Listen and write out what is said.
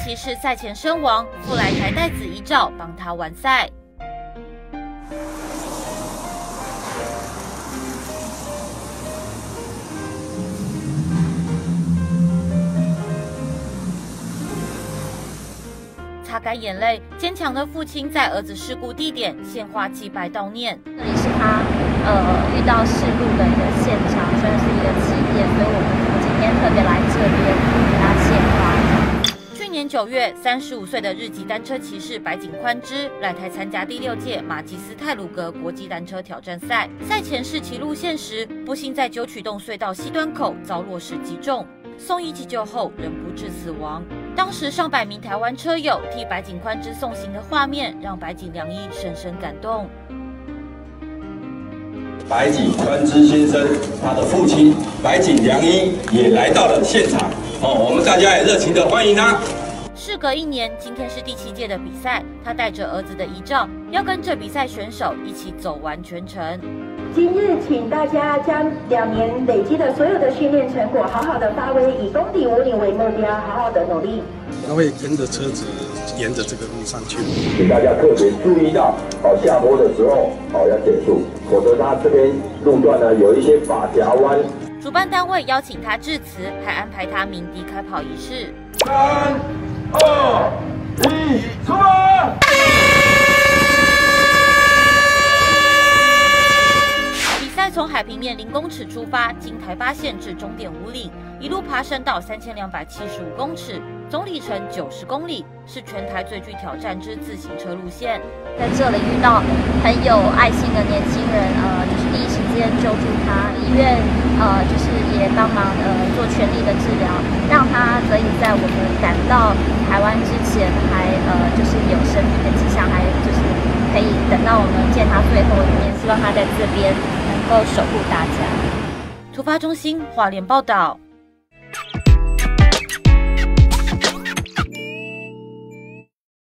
骑士赛前身亡，赴来台带子遗照帮他完赛。擦干眼泪，坚强的父亲在儿子事故地点献花祭拜悼念。 这里是他遇到事故的一个现场，算是一个起点，所以我们今天特别来这边给他献花。 去年9月，35岁的日籍单车骑士白井宽之来台参加第6届马吉斯泰鲁格国际单车挑战赛。赛前试骑路线时，不幸在九曲洞隧道西端口遭落石击中，送医急救后仍不治死亡。当时上百名台湾车友替白井宽之送行的画面，让白井良一深深感动。 白井宽之先生，他的父亲白井良一也来到了现场，我们大家也热情的欢迎他。 事隔1年，今天是第7届的比赛，他带着儿子的遗照，要跟着比赛选手一起走完全程。 今日，请大家将2年累积的所有的训练成果好好的发挥，以公里5里为目标，好好的努力。 他会跟着车子沿着这个路上去， 请大家特别注意到，下坡的时候要减速，否则他这边路段呢有一些法夹弯。 主办单位邀请他致辞，还安排他鸣笛开跑仪式。 3、2、1，出发！ 从海平面0公尺出发，经台八线至终点5里，一路爬升到3275公尺，总里程90公里，是全台最具挑战之自行车路线。 在这里遇到很有爱心的年轻人，就是第一时间救助他，医院就是也帮忙做全力的治疗，让他可以在我们赶到台湾之前还就是有生命的迹象，还就是可以等到我们见他最后一面，希望他在这边能够守护大家。 突发中心华联报道。